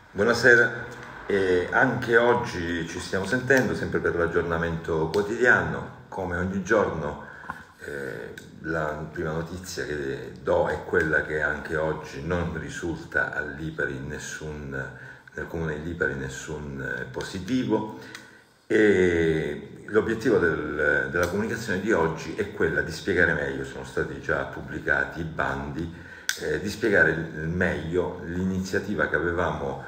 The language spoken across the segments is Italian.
Buonasera, anche oggi ci stiamo sentendo sempre per l'aggiornamento quotidiano. Come ogni giorno la prima notizia che do è quella che anche oggi non risulta nel comune di Lipari nessun positivo, e l'obiettivo della comunicazione di oggi è quella di spiegare meglio. Sono stati già pubblicati i bandi, di spiegare meglio l'iniziativa che avevamo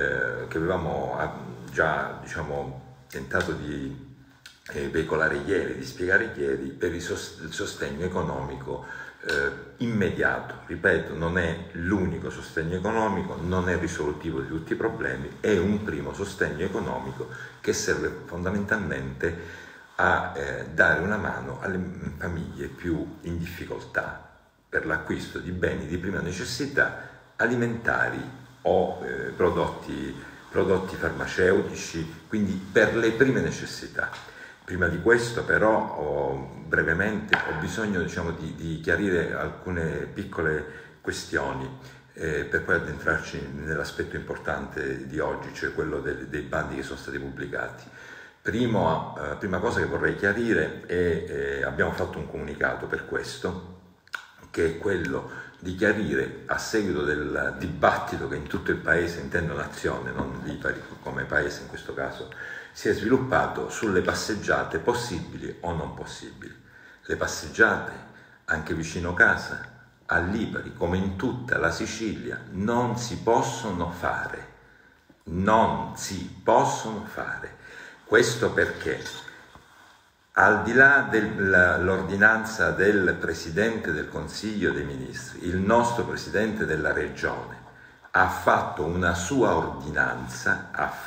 già tentato di veicolare ieri, di spiegare ieri, per il sostegno economico immediato. Ripeto, non è l'unico sostegno economico, non è risolutivo di tutti i problemi, è un primo sostegno economico che serve fondamentalmente a dare una mano alle famiglie più in difficoltà per l'acquisto di beni di prima necessità, alimentari o prodotti farmaceutici, quindi per le prime necessità. Prima di questo però brevemente ho bisogno di chiarire alcune piccole questioni per poi addentrarci nell'aspetto importante di oggi, cioè quello dei bandi che sono stati pubblicati. Prima cosa che vorrei chiarire è abbiamo fatto un comunicato per questo, che è quello di chiarire, a seguito del dibattito che in tutto il paese, intendo nazione, non Lipari come paese in questo caso, si è sviluppato sulle passeggiate possibili o non possibili. Le passeggiate, anche vicino casa, a Lipari, come in tutta la Sicilia, non si possono fare. Non si possono fare. Questo perché, al di là dell'ordinanza del Presidente del Consiglio dei Ministri, il nostro Presidente della Regione ha fatto una sua ordinanza,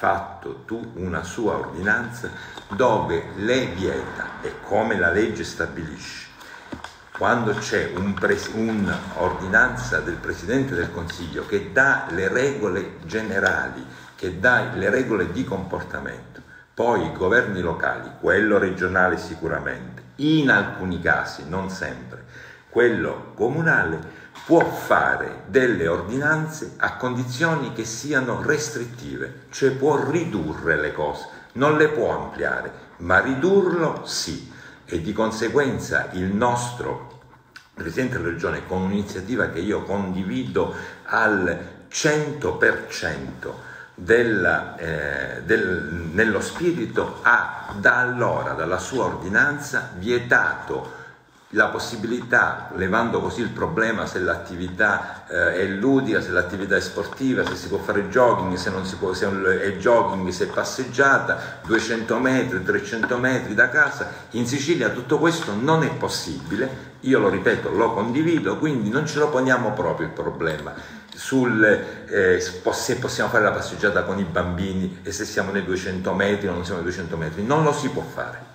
dove le vieta, e come la legge stabilisce, quando c'è un'ordinanza del Presidente del Consiglio che dà le regole generali, che dà le regole di comportamento, poi i governi locali, quello regionale sicuramente, in alcuni casi, non sempre, quello comunale, può fare delle ordinanze a condizioni che siano restrittive, cioè può ridurre le cose, non le può ampliare, ma ridurlo sì. E di conseguenza il nostro Presidente della Regione, con un'iniziativa che io condivido al 100%, nello spirito, ha da allora, dalla sua ordinanza, vietato la possibilità, levando così il problema se l'attività è ludica, se l'attività è sportiva, se si può fare jogging, se non si può, se è jogging, se è passeggiata, 200 metri, 300 metri da casa. In Sicilia tutto questo non è possibile, io lo ripeto, lo condivido, quindi non ce lo poniamo proprio il problema se possiamo fare la passeggiata con i bambini e se siamo nei 200 metri o non siamo nei 200 metri, non lo si può fare.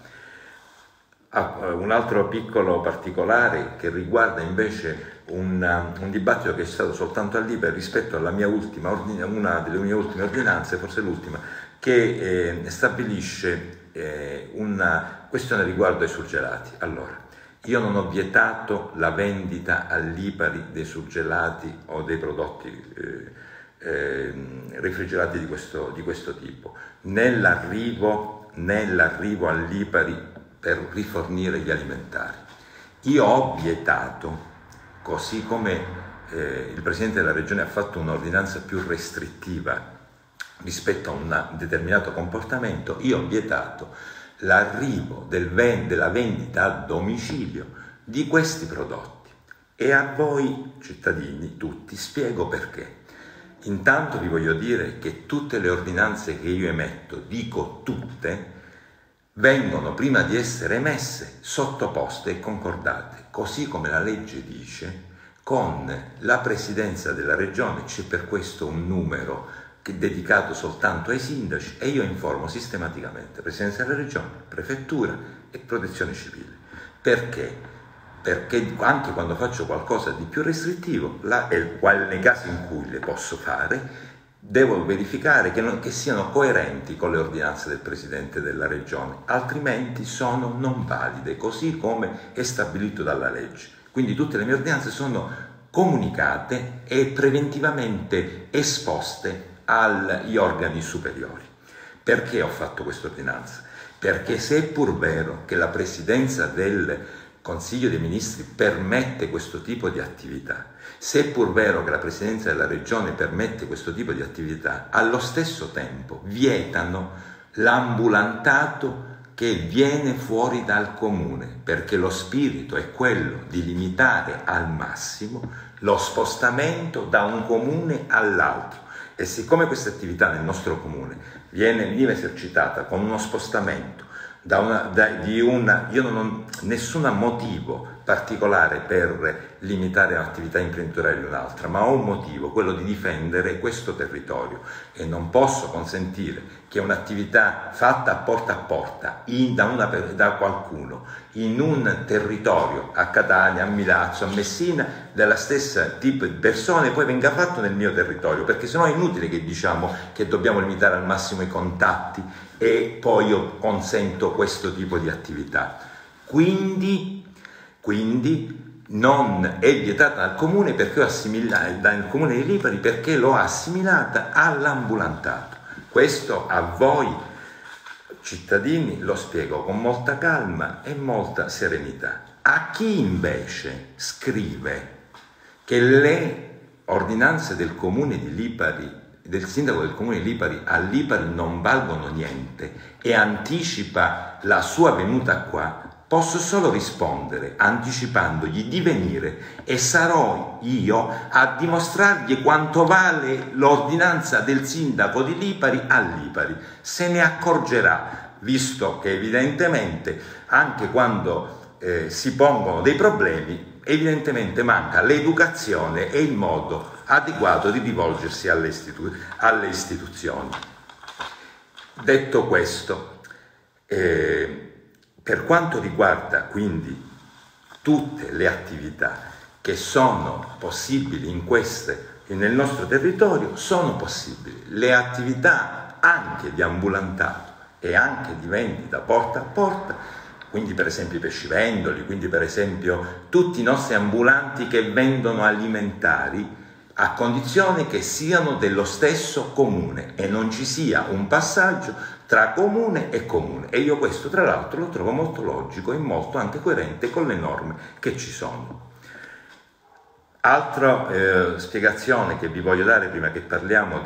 Un altro piccolo particolare che riguarda invece un dibattito che è stato soltanto a Lipari rispetto alla mia una delle mie ultime ordinanze, forse l'ultima, che stabilisce una questione riguardo ai surgelati. Allora, io non ho vietato la vendita a Lipari dei surgelati o dei prodotti refrigerati di questo tipo, nell'arrivo a Lipari per rifornire gli alimentari. Io ho vietato, così come il Presidente della Regione ha fatto un'ordinanza più restrittiva rispetto a un determinato comportamento, io ho vietato l'arrivo della vendita a domicilio di questi prodotti. E a voi cittadini tutti spiego perché. Intanto vi voglio dire che tutte le ordinanze che io emetto, dico tutte, vengono, prima di essere emesse, sottoposte e concordate, così come la legge dice, con la Presidenza della Regione. C'è per questo un numero che è dedicato soltanto ai sindaci, e io informo sistematicamente Presidenza della Regione, Prefettura e Protezione Civile. Perché? Perché anche quando faccio qualcosa di più restrittivo, nei casi in cui le posso fare, devo verificare che siano coerenti con le ordinanze del Presidente della Regione, altrimenti sono non valide, così come è stabilito dalla legge. Quindi tutte le mie ordinanze sono comunicate e preventivamente esposte agli organi superiori. Perché ho fatto questa ordinanza? Perché se è pur vero che la Presidenza del Consiglio dei Ministri permette questo tipo di attività, se è pur vero che la Presidenza della Regione permette questo tipo di attività, allo stesso tempo vietano l'ambulantato che viene fuori dal comune, perché lo spirito è quello di limitare al massimo lo spostamento da un comune all'altro. E siccome questa attività nel nostro comune veniva esercitata con uno spostamento io non ho nessun motivo particolare per limitare l'attività imprenditoriale di un'altra, ma ho un motivo, quello di difendere questo territorio, e non posso consentire che un'attività fatta a porta da qualcuno in un territorio, a Catania, a Milazzo, a Messina, della stessa tipo di persone, poi venga fatto nel mio territorio, perché sennò è inutile che diciamo che dobbiamo limitare al massimo i contatti e poi io consento questo tipo di attività. Quindi non è vietata dal comune, perché dal comune di Lipari, perché l'ho assimilata all'ambulantato. Questo a voi cittadini lo spiego con molta calma e molta serenità. A chi invece scrive che le ordinanze del comune di Lipari, del sindaco del comune di Lipari, a Lipari non valgono niente e anticipa la sua venuta qua, posso solo rispondere anticipandogli di venire, e sarò io a dimostrargli quanto vale l'ordinanza del sindaco di Lipari a Lipari. Se ne accorgerà, visto che evidentemente anche quando si pongono dei problemi, evidentemente manca l'educazione e il modo adeguato di rivolgersi alle istituzioni. Detto questo, per quanto riguarda quindi tutte le attività che sono possibili nel nostro territorio, sono possibili. Le attività anche di ambulantato e anche di vendita porta a porta, quindi per esempio i pescivendoli, quindi per esempio tutti i nostri ambulanti che vendono alimentari, a condizione che siano dello stesso comune e non ci sia un passaggio tra comune e comune. E io questo tra l'altro lo trovo molto logico e molto anche coerente con le norme che ci sono. Altra spiegazione che vi voglio dare prima che parliamo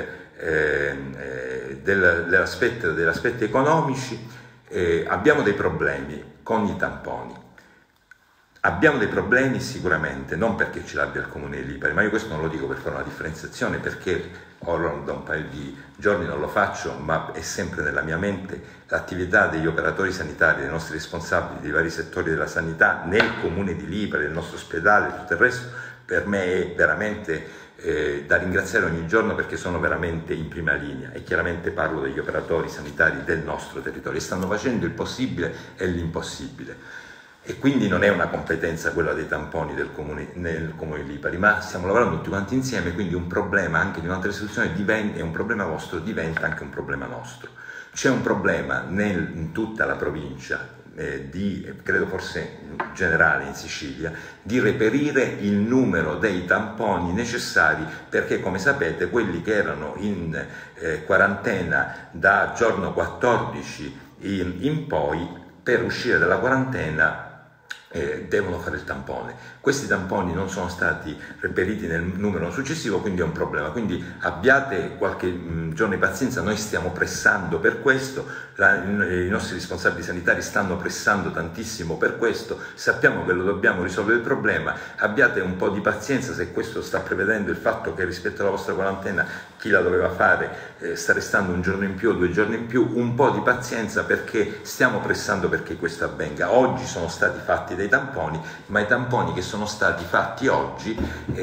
degli aspetti economici: abbiamo dei problemi con i tamponi. Abbiamo dei problemi sicuramente, non perché ce l'abbia il comune di Lipari, ma io questo non lo dico per fare una differenziazione, perché ora da un paio di giorni non lo faccio, ma è sempre nella mia mente l'attività degli operatori sanitari, dei nostri responsabili dei vari settori della sanità nel comune di Lipari, del nostro ospedale e tutto il resto. Per me è veramente da ringraziare ogni giorno, perché sono veramente in prima linea, e chiaramente parlo degli operatori sanitari del nostro territorio, e stanno facendo il possibile e l'impossibile. E quindi non è una competenza quella dei tamponi nel comune di Lipari, ma stiamo lavorando tutti quanti insieme, quindi un problema anche di un'altra istituzione è un problema vostro, diventa anche un problema nostro. C'è un problema in tutta la provincia, credo forse generale in Sicilia, di reperire il numero dei tamponi necessari, perché come sapete quelli che erano in quarantena da giorno 14 in poi, per uscire dalla quarantena devono fare il tampone. Questi tamponi non sono stati reperiti nel numero successivo, quindi è un problema. Quindi abbiate qualche giorno di pazienza, noi stiamo pressando per questo, i nostri responsabili sanitari stanno pressando tantissimo per questo, sappiamo che lo dobbiamo risolvere il problema, abbiate un po' di pazienza. Se questo sta prevedendo il fatto che rispetto alla vostra quarantena chi la doveva fare sta restando un giorno in più o 2 giorni in più, un po' di pazienza, perché stiamo pressando perché questo avvenga. Oggi sono stati fatti dei tamponi, ma i tamponi che sono stati fatti oggi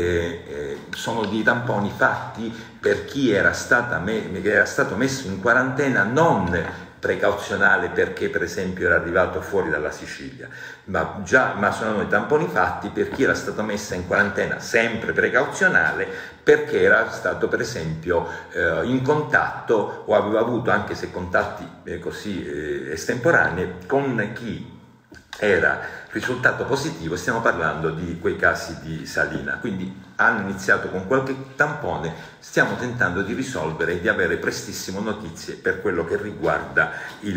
sono dei tamponi fatti per chi era stato messo in quarantena, non precauzionale perché per esempio era arrivato fuori dalla Sicilia, ma sono dei tamponi fatti per chi era stato messo in quarantena, sempre precauzionale, perché era stato per esempio in contatto o aveva avuto, anche se contatti così estemporanei, con chi era Risultato positivo, stiamo parlando di quei casi di salina, quindi hanno iniziato con qualche tampone, stiamo tentando di risolvere e di avere prestissimo notizie per quello che riguarda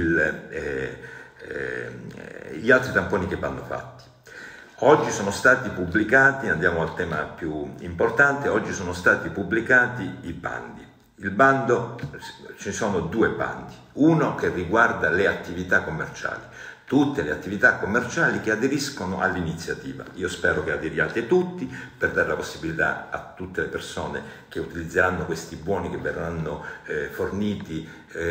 gli altri tamponi che vanno fatti. Oggi sono stati pubblicati, andiamo al tema più importante, oggi sono stati pubblicati i bandi. Il bando, ci sono due bandi, uno che riguarda le attività commerciali, tutte le attività commerciali che aderiscono all'iniziativa. Io spero che aderiate tutti per dare la possibilità a tutte le persone che utilizzeranno questi buoni che verranno forniti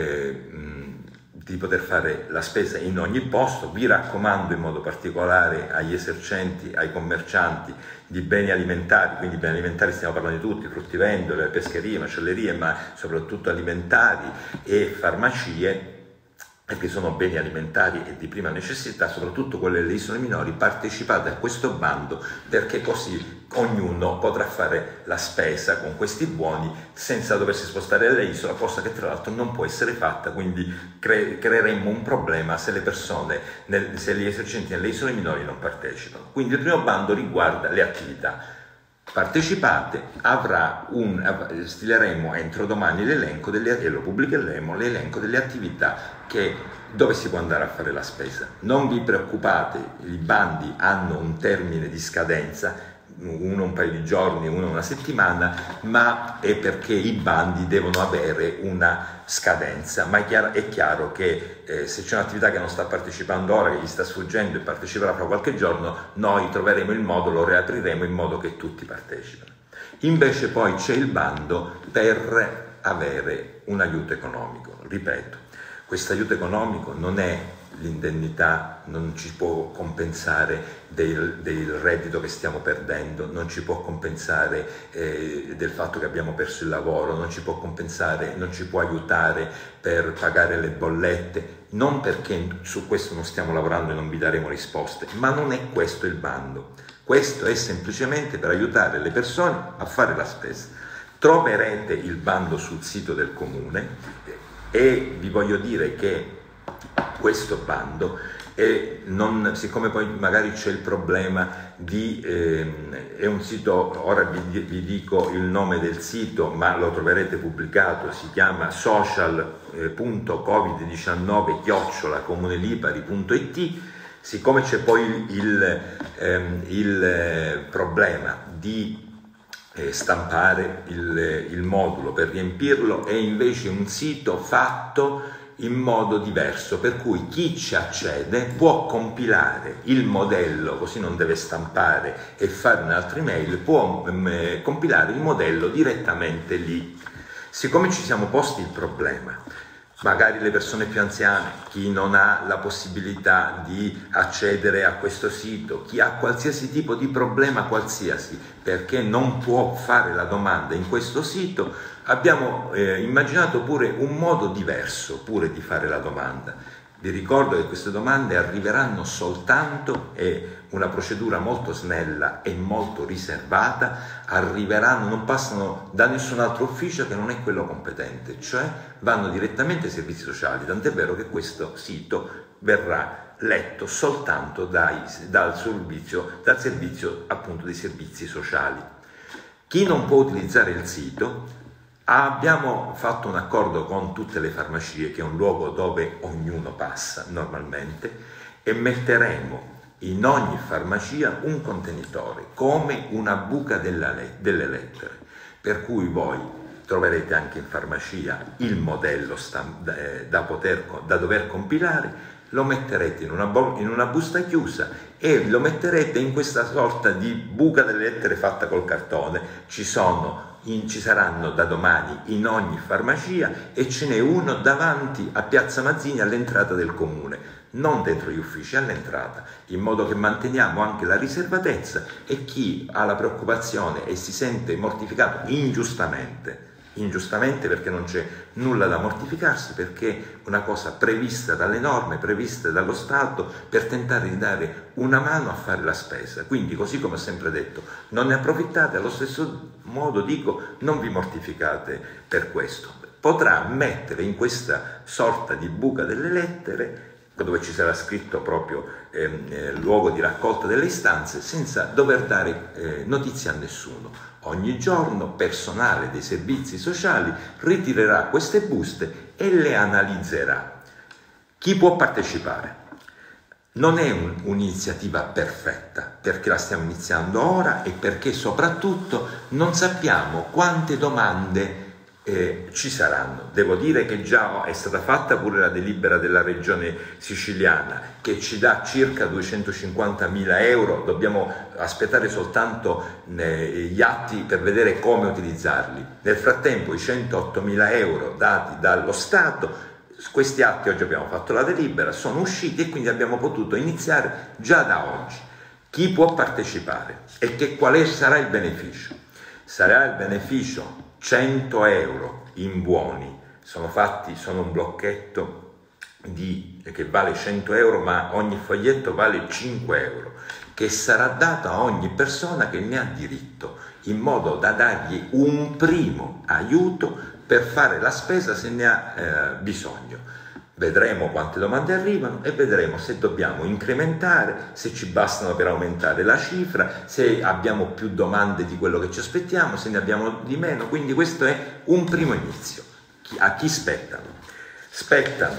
di poter fare la spesa in ogni posto. Vi raccomando in modo particolare agli esercenti, ai commercianti di beni alimentari, quindi beni alimentari stiamo parlando di tutti, fruttivendole, pescherie, macellerie, ma soprattutto alimentari e farmacie, perché sono beni alimentari e di prima necessità, soprattutto quelle delle isole minori. Partecipate a questo bando perché così ognuno potrà fare la spesa con questi buoni senza doversi spostare alle isole, cosa che tra l'altro non può essere fatta, quindi creeremmo un problema se le persone, se gli esercenti nelle isole minori non partecipano. Quindi il primo bando riguarda le attività. Partecipate, stileremo entro domani l'elenco e lo pubblicheremo, l'elenco delle attività dove si può andare a fare la spesa. Non vi preoccupate, i bandi hanno un termine di scadenza, uno un paio di giorni, uno una settimana, ma è perché i bandi devono avere una scadenza. Ma è chiaro che se c'è un'attività che non sta partecipando ora, che gli sta sfuggendo e parteciperà fra qualche giorno, noi troveremo il modo, lo riapriremo in modo che tutti partecipino. Invece poi c'è il bando per avere un aiuto economico. Ripeto, questo aiuto economico non è l'indennità, non ci può compensare del reddito che stiamo perdendo, non ci può compensare del fatto che abbiamo perso il lavoro, non ci può compensare, non ci può aiutare per pagare le bollette, non perché su questo non stiamo lavorando e non vi daremo risposte, ma non è questo il bando. Questo è semplicemente per aiutare le persone a fare la spesa. Troverete il bando sul sito del comune e vi voglio dire che questo bando, siccome poi magari c'è il problema è un sito, ora vi dico il nome del sito, ma lo troverete pubblicato, si chiama social.covid19@comunelipari.it. Siccome c'è poi il problema di stampare il modulo per riempirlo, è invece un sito fatto in modo diverso, per cui chi ci accede può compilare il modello, così non deve stampare e fare un'altra email, può compilare il modello direttamente lì. Siccome ci siamo posti il problema, magari le persone più anziane, chi non ha la possibilità di accedere a questo sito, chi ha qualsiasi tipo di problema qualsiasi, perché non può fare la domanda in questo sito, abbiamo immaginato pure un modo diverso pure di fare la domanda. Vi ricordo che queste domande arriveranno soltanto, è una procedura molto snella e molto riservata, arriveranno, non passano da nessun altro ufficio che non è quello competente, cioè vanno direttamente ai servizi sociali, tant'è vero che questo sito verrà letto soltanto dal servizio appunto dei servizi sociali. Chi non può utilizzare il sito, abbiamo fatto un accordo con tutte le farmacie, che è un luogo dove ognuno passa normalmente, e metteremo in ogni farmacia un contenitore come una buca delle lettere, per cui voi troverete anche in farmacia il modello da dover compilare, lo metterete in una busta chiusa e lo metterete in questa sorta di buca delle lettere fatta col cartone. Ci saranno da domani in ogni farmacia e ce n'è uno davanti a Piazza Mazzini all'entrata del comune, non dentro gli uffici, all'entrata, in modo che manteniamo anche la riservatezza, e chi ha la preoccupazione e si sente mortificato ingiustamente perché non c'è nulla da mortificarsi, perché è una cosa prevista dalle norme, prevista dallo Stato, per tentare di dare una mano a fare la spesa. Quindi, così come ho sempre detto, non ne approfittate, allo stesso modo dico, non vi mortificate per questo. Potrà mettere in questa sorta di buca delle lettere dove ci sarà scritto proprio luogo di raccolta delle istanze, senza dover dare notizie a nessuno. Ogni giorno personale dei servizi sociali ritirerà queste buste e le analizzerà. Chi può partecipare? Non è un'iniziativa perfetta, perché la stiamo iniziando ora e perché soprattutto non sappiamo quante domande ci saranno. Devo dire che già è stata fatta pure la delibera della regione siciliana che ci dà circa 250.000 euro, dobbiamo aspettare soltanto gli atti per vedere come utilizzarli. Nel frattempo i 108.000 euro dati dallo Stato, questi atti, oggi abbiamo fatto la delibera, sono usciti e quindi abbiamo potuto iniziare già da oggi. Chi può partecipare e quale sarà il beneficio? Sarà il beneficio 100 euro in buoni, sono un blocchetto che vale 100 euro, ma ogni foglietto vale 5 euro, che sarà dato a ogni persona che ne ha diritto, in modo da dargli un primo aiuto per fare la spesa se ne ha bisogno. Vedremo quante domande arrivano e vedremo se dobbiamo incrementare, se ci bastano per aumentare la cifra, se abbiamo più domande di quello che ci aspettiamo, se ne abbiamo di meno. Quindi questo è un primo inizio. A chi spettano? Spettano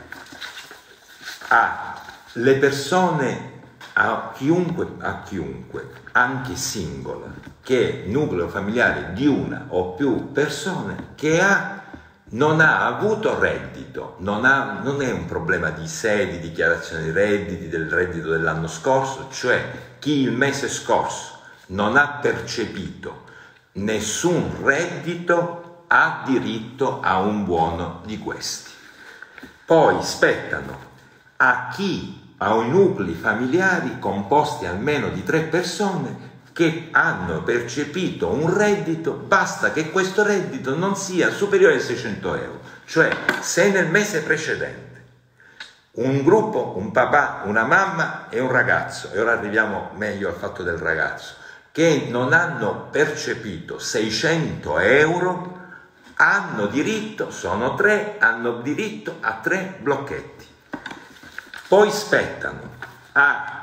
alle persone, a chiunque, anche singola, che è nucleo familiare di una o più persone, che non ha avuto reddito, non è un problema di sedi, dichiarazione di redditi, del reddito dell'anno scorso, cioè chi il mese scorso non ha percepito nessun reddito ha diritto a un buono di questi. Poi spettano ai nuclei familiari composti almeno di 3 persone che hanno percepito un reddito, basta che questo reddito non sia superiore ai 600 euro. Cioè, se nel mese precedente un gruppo, un papà, una mamma e un ragazzo, e ora arriviamo meglio al fatto del ragazzo, che non hanno percepito 600 euro, hanno diritto, sono 3, hanno diritto a 3 blocchetti. Poi spettano a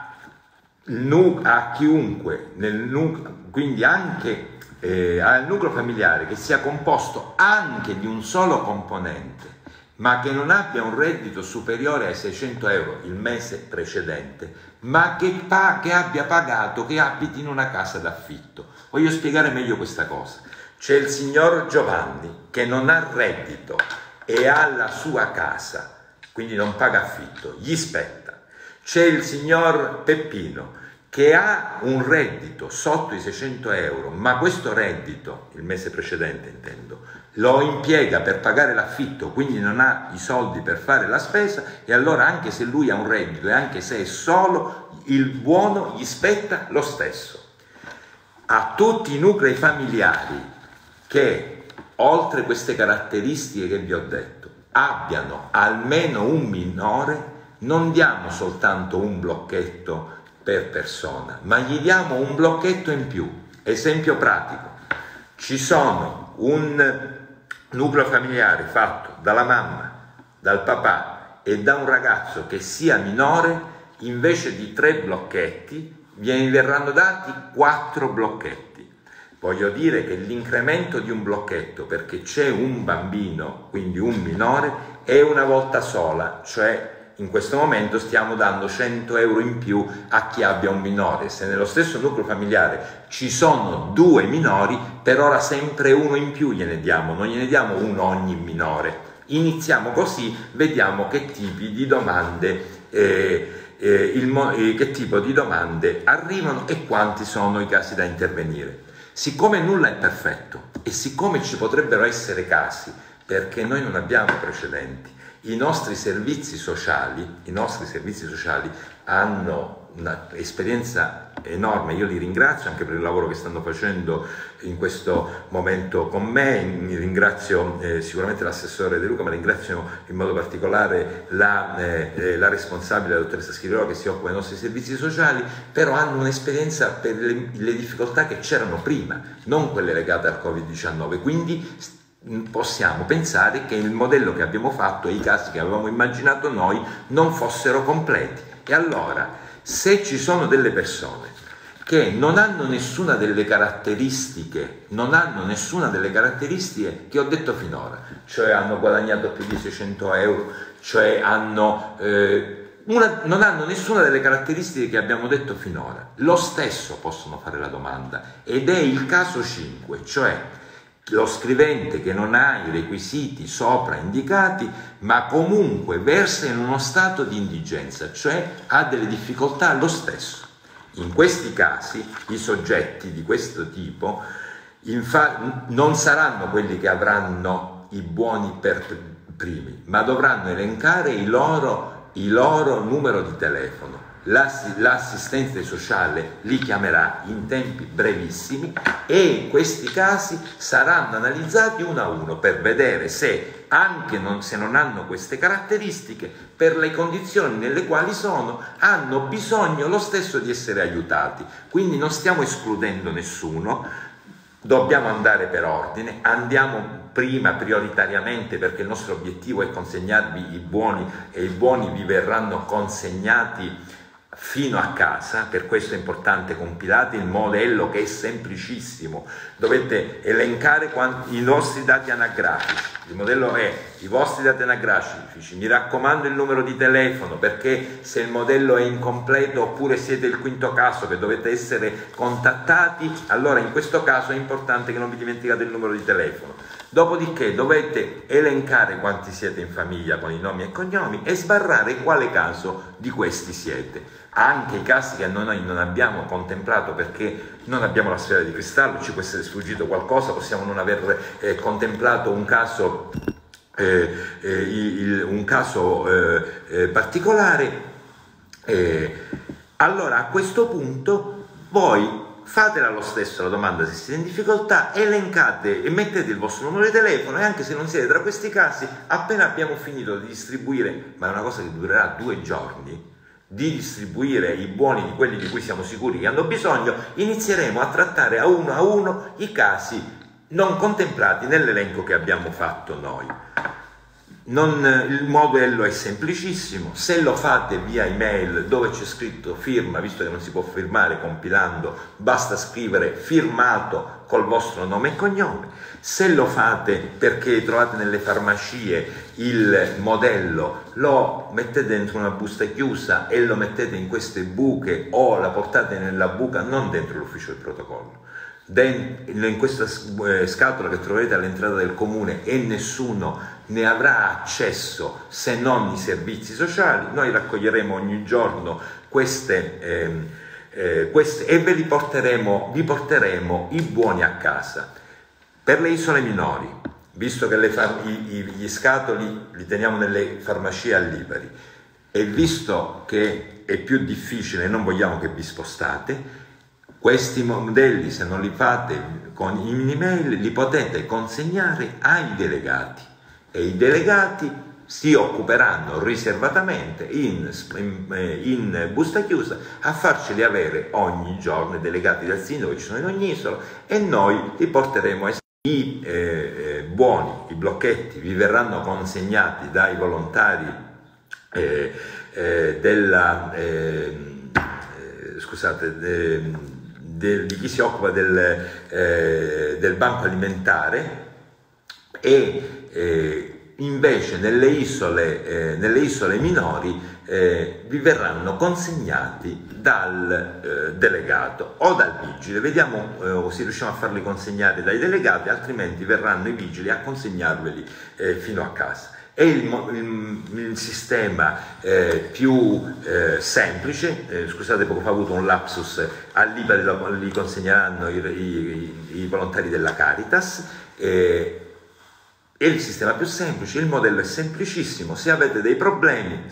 chiunque, quindi anche al nucleo familiare che sia composto anche di un solo componente, ma che non abbia un reddito superiore ai 600 euro il mese precedente, ma che abbia pagato, che abiti in una casa d'affitto. Voglio spiegare meglio questa cosa. C'è il signor Giovanni che non ha reddito e ha la sua casa, quindi non paga affitto, gli spetta. C'è il signor Peppino che ha un reddito sotto i 600 euro, ma questo reddito, il mese precedente intendo, lo impiega per pagare l'affitto, quindi non ha i soldi per fare la spesa, e allora anche se lui ha un reddito e anche se è solo, il buono gli spetta lo stesso. A tutti i nuclei familiari che, oltre queste caratteristiche che vi ho detto, abbiano almeno un minore, non diamo soltanto un blocchetto per persona, ma gli diamo un blocchetto in più. Esempio pratico: ci sono un nucleo familiare fatto dalla mamma, dal papà e da un ragazzo che sia minore, invece di 3 blocchetti verranno dati 4 blocchetti. Voglio dire che l'incremento di un blocchetto, perché c'è un bambino, quindi un minore, è una volta sola, cioè in questo momento stiamo dando 100 euro in più a chi abbia un minore. Se nello stesso nucleo familiare ci sono 2 minori, per ora sempre uno in più gliene diamo, non gliene diamo uno ogni minore. Iniziamo così, vediamo che tipi di domande, che tipo di domande arrivano e quanti sono i casi da intervenire. Siccome nulla è perfetto e siccome ci potrebbero essere casi, perché noi non abbiamo precedenti, i nostri servizi sociali hanno un'esperienza enorme. Io li ringrazio anche per il lavoro che stanno facendo in questo momento con me. Mi ringrazio sicuramente l'assessore De Luca, ma ringrazio in modo particolare la responsabile, la dottoressa Schiriola, che si occupa dei nostri servizi sociali, però hanno un'esperienza per le difficoltà che c'erano prima, non quelle legate al Covid-19, quindi possiamo pensare che il modello che abbiamo fatto e i casi che avevamo immaginato noi non fossero completi. E allora, se ci sono delle persone che non hanno nessuna delle caratteristiche che ho detto finora, cioè hanno guadagnato più di 600 euro, cioè non hanno nessuna delle caratteristiche che abbiamo detto finora, lo stesso possono fare la domanda, ed è il caso 5, cioè lo scrivente che non ha i requisiti sopra indicati, ma comunque versa in uno stato di indigenza, cioè ha delle difficoltà lo stesso. In questi casi i soggetti di questo tipo non saranno quelli che avranno i buoni per primi, ma dovranno elencare il loro numero di telefono. L'assistente sociale li chiamerà in tempi brevissimi e questi casi saranno analizzati uno a uno per vedere se, anche se non hanno queste caratteristiche, per le condizioni nelle quali sono, hanno bisogno lo stesso di essere aiutati. Quindi non stiamo escludendo nessuno, dobbiamo andare per ordine, andiamo prima prioritariamente perché il nostro obiettivo è consegnarvi i buoni e i buoni vi verranno consegnati fino a casa. Per questo è importante compilate il modello, che è semplicissimo. Dovete elencare i vostri dati anagrafici. Il modello è i vostri dati anagrafici, mi raccomando il numero di telefono, perché se il modello è incompleto oppure siete il quinto caso che dovete essere contattati, allora in questo caso è importante che non vi dimenticate il numero di telefono. Dopodiché dovete elencare quanti siete in famiglia con i nomi e cognomi e sbarrare quale caso di questi siete. Anche i casi che noi non abbiamo contemplato perché non abbiamo la sfera di cristallo, ci può essere sfuggito qualcosa, possiamo non aver contemplato un caso particolare. Allora a questo punto voi fatela lo stesso la domanda se siete in difficoltà, elencate e mettete il vostro numero di telefono, e anche se non siete tra questi casi, appena abbiamo finito di distribuire, ma è una cosa che durerà 2 giorni, di distribuire i buoni di quelli di cui siamo sicuri che hanno bisogno, inizieremo a trattare a uno i casi non contemplati nell'elenco che abbiamo fatto noi. Il modello è semplicissimo, se lo fate via email dove c'è scritto firma, visto che non si può firmare compilando, basta scrivere firmato col vostro nome e cognome. Se lo fate perché trovate nelle farmacie il modello, lo mettete dentro una busta chiusa e lo mettete in queste buche, o la portate nella buca, non dentro l'ufficio del protocollo, in questa scatola che troverete all'entrata del comune, e nessuno ne avrà accesso se non i servizi sociali. Noi raccoglieremo ogni giorno queste e vi porteremo i buoni a casa. Per le isole minori, visto che gli scatoli li teniamo nelle farmacie a Lipari, e visto che è più difficile e non vogliamo che vi spostate, questi modelli, se non li fate con email, li potete consegnare ai delegati, e i delegati si occuperanno riservatamente in busta chiusa a farceli avere ogni giorno, i delegati del sindaco che ci sono in ogni isola, e noi li porteremo a i buoni, i blocchetti vi verranno consegnati dai volontari di chi si occupa del banco alimentare, e invece nelle isole minori vi verranno consegnati dal delegato o dal vigile. Vediamo se riusciamo a farli consegnare dai delegati, altrimenti verranno i vigili a consegnarveli fino a casa. È il sistema più semplice. Scusate, poco fa ho avuto un lapsus, a Lipari li consegneranno i volontari della Caritas. È il sistema più semplice, il modello è semplicissimo. Se avete dei problemi,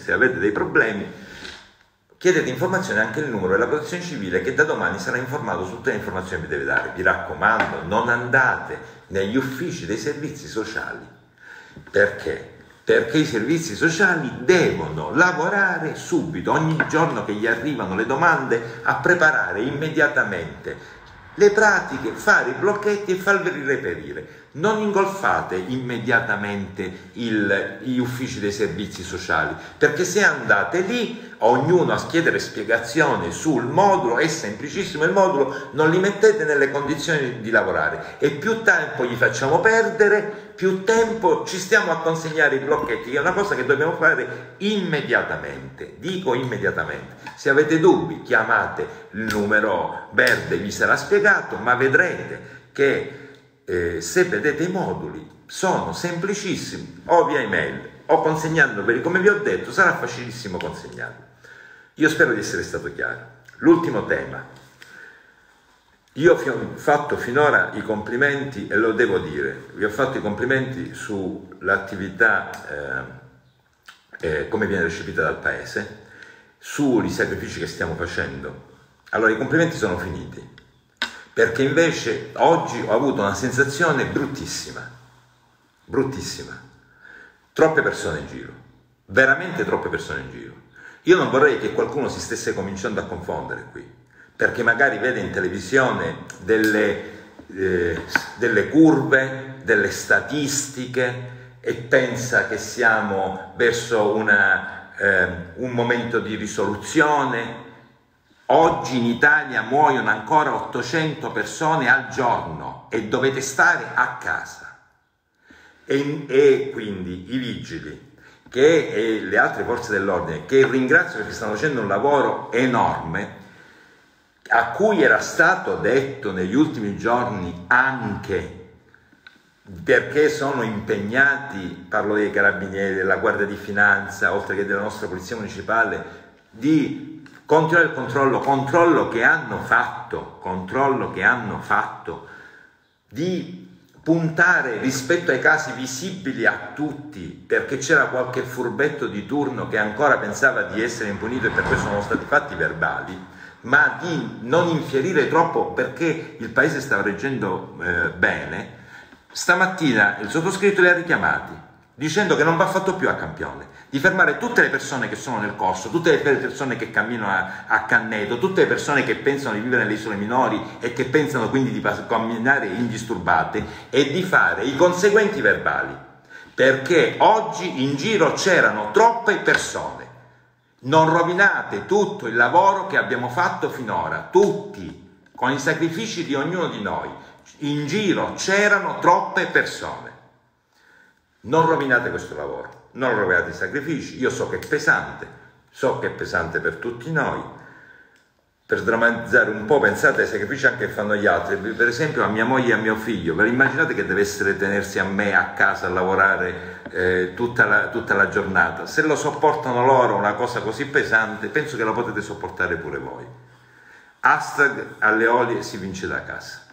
chiedete informazioni anche il numero della protezione civile, che da domani sarà informato su tutte le informazioni che vi deve dare. Vi raccomando, non andate negli uffici dei servizi sociali. Perché? Perché i servizi sociali devono lavorare subito, ogni giorno che gli arrivano le domande, a preparare immediatamente le pratiche, fare i blocchetti e farli reperire. non ingolfate immediatamente gli uffici dei servizi sociali, perché se andate lì, ognuno a chiedere spiegazioni sul modulo, è semplicissimo il modulo, non li mettete nelle condizioni di lavorare e più tempo gli facciamo perdere, più tempo ci stiamo a consegnare i blocchetti, che è una cosa che dobbiamo fare immediatamente, dico immediatamente. Se avete dubbi chiamate il numero verde, vi sarà spiegato, ma vedrete che se vedete i moduli sono semplicissimi, o via email o consegnandoveli, come vi ho detto, sarà facilissimo consegnarli. Io spero di essere stato chiaro. L'ultimo tema, io vi ho fatto finora i complimenti, e lo devo dire, vi ho fatto i complimenti sull'attività come viene recepita dal Paese, sui sacrifici che stiamo facendo. Allora i complimenti sono finiti, perché invece oggi ho avuto una sensazione bruttissima, bruttissima. Troppe persone in giro, veramente troppe persone in giro. Io non vorrei che qualcuno si stesse cominciando a confondere qui, perché magari vede in televisione delle curve, delle statistiche e pensa che siamo verso un momento di risoluzione. Oggi in Italia muoiono ancora 800 persone al giorno e dovete stare a casa. E quindi i vigili e le altre forze dell'ordine, che ringrazio perché stanno facendo un lavoro enorme, a cui era stato detto negli ultimi giorni, anche perché sono impegnati, parlo dei carabinieri, della Guardia di Finanza, oltre che della nostra Polizia Municipale, di continuare il controllo che hanno fatto, di puntare rispetto ai casi visibili a tutti, perché c'era qualche furbetto di turno che ancora pensava di essere impunito e per questo sono stati fatti verbali, ma di non infierire troppo perché il paese stava reggendo bene. Stamattina il sottoscritto li ha richiamati dicendo che non va fatto più a campione, di fermare tutte le persone che sono nel corso, tutte le persone che camminano a Canneto, tutte le persone che pensano di vivere nelle isole minori e che pensano quindi di camminare indisturbate, e di fare i conseguenti verbali, perché oggi in giro c'erano troppe persone. Non rovinate tutto il lavoro che abbiamo fatto finora, tutti, con i sacrifici di ognuno di noi. In giro c'erano troppe persone. Non rovinate questo lavoro, non rovinate i sacrifici. Io so che è pesante per tutti noi. Per sdrammatizzare un po', pensate ai sacrifici anche che fanno gli altri, per esempio a mia moglie e a mio figlio. Ve lo immaginate che deve essere tenersi a me a casa a lavorare tutta la giornata? Se lo sopportano loro una cosa così pesante, penso che la potete sopportare pure voi. #alle olie si vince da casa.